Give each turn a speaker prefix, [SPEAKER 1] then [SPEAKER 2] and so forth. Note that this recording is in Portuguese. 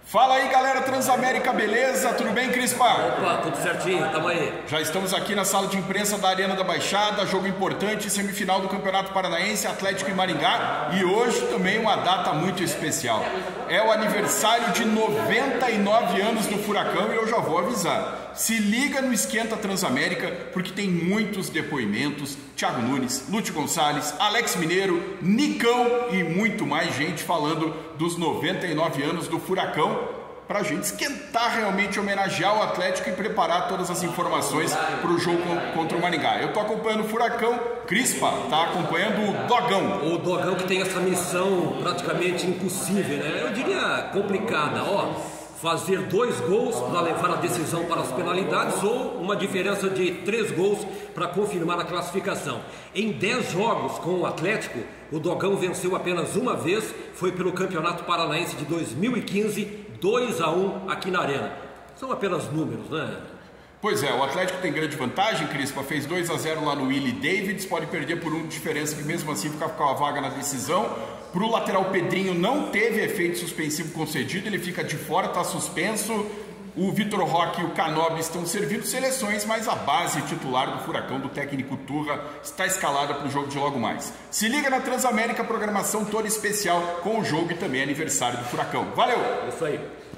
[SPEAKER 1] Fala aí, galera Transamérica, beleza? Tudo bem, Crispa?
[SPEAKER 2] Opa, tudo certinho, tamo aí.
[SPEAKER 1] Já estamos aqui na sala de imprensa da Arena da Baixada, jogo importante, semifinal do Campeonato Paranaense, Atlético e Maringá, e hoje também uma data muito especial. É o aniversário de 99 anos do Furacão e eu já vou avisar. Se liga no Esquenta Transamérica, porque tem muitos depoimentos. Thiago Nunes, Lúcio Gonçalves, Alex Mineiro, Nicão e muito mais gente falando dos 99 anos do Furacão, para a gente esquentar realmente, homenagear o Atlético e preparar todas as informações para o jogo contra o Maringá. Eu estou acompanhando o Furacão, Crispa está acompanhando o Dogão.
[SPEAKER 2] O Dogão que tem essa missão praticamente impossível, né? Eu diria complicada, fazer 2 gols para levar a decisão para as penalidades ou uma diferença de 3 gols para confirmar a classificação. Em 10 jogos com o Atlético, o Dogão venceu apenas uma vez, foi pelo Campeonato Paranaense de 2015, 2-1 aqui na Arena. São apenas números, né?
[SPEAKER 1] Pois é, o Atlético tem grande vantagem, Crispa, fez 2-0 lá no Willie Davids, pode perder por 1 de diferença, que mesmo assim fica com a vaga na decisão. Para o lateral Pedrinho não teve efeito suspensivo concedido, ele fica de fora, está suspenso. O Vitor Roque e o Canobi estão servindo seleções, mas a base titular do Furacão, do técnico Turra, está escalada para o jogo de logo mais. Se liga na Transamérica, programação toda especial com o jogo e também aniversário do Furacão. Valeu!
[SPEAKER 2] Isso aí.